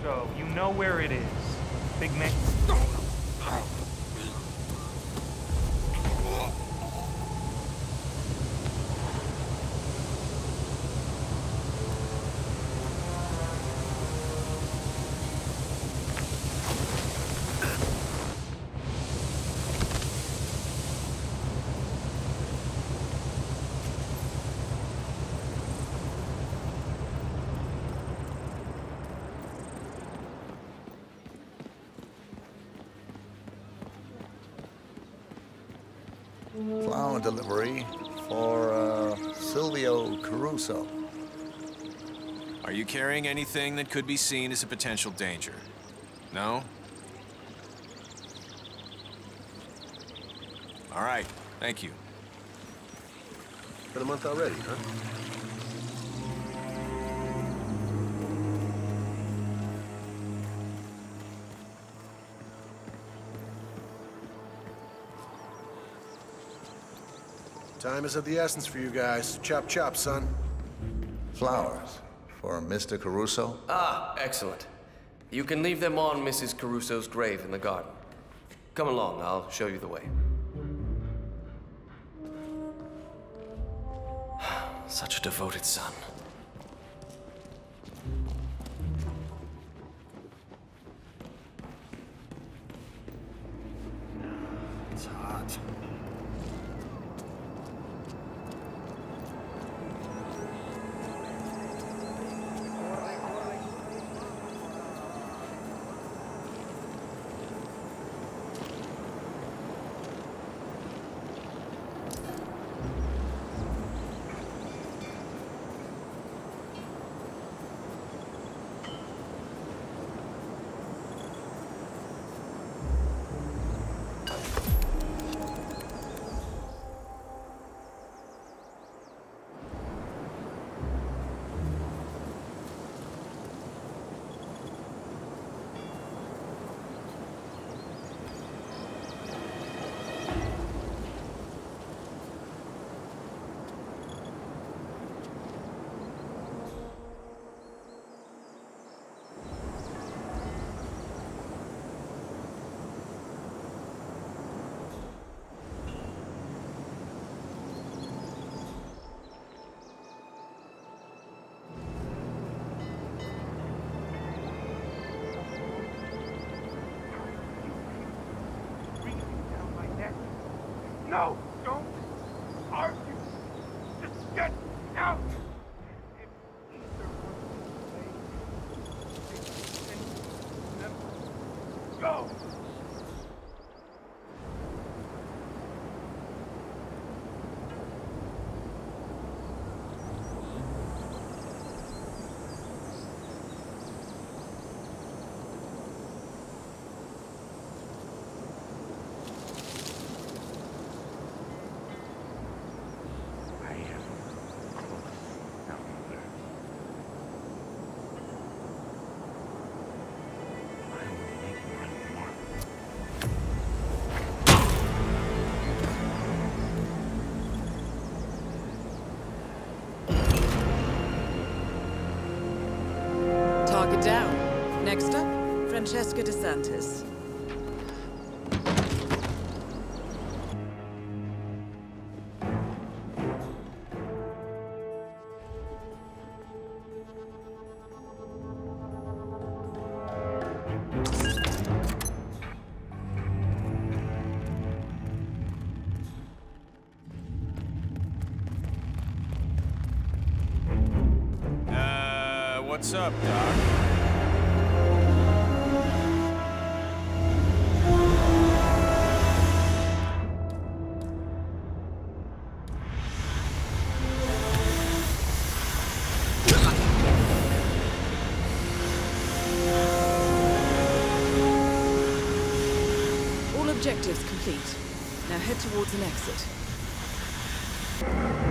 so you know where it is. Big man. Flower delivery for Silvio Caruso. Are you carrying anything that could be seen as a potential danger? No? All right, thank you. Been a month already, huh? Time is of the essence for you guys. Chop chop, son. Flowers for Mr. Caruso. Ah, excellent. You can leave them on Mrs. Caruso's grave in the garden. Come along, I'll show you the way. Such a devoted son. It's hot. No, don't argue. Just get out. If either one of you go. Target down. Next up, Francesca de Santis. What's up, Doc? All objectives complete. Now head towards an exit.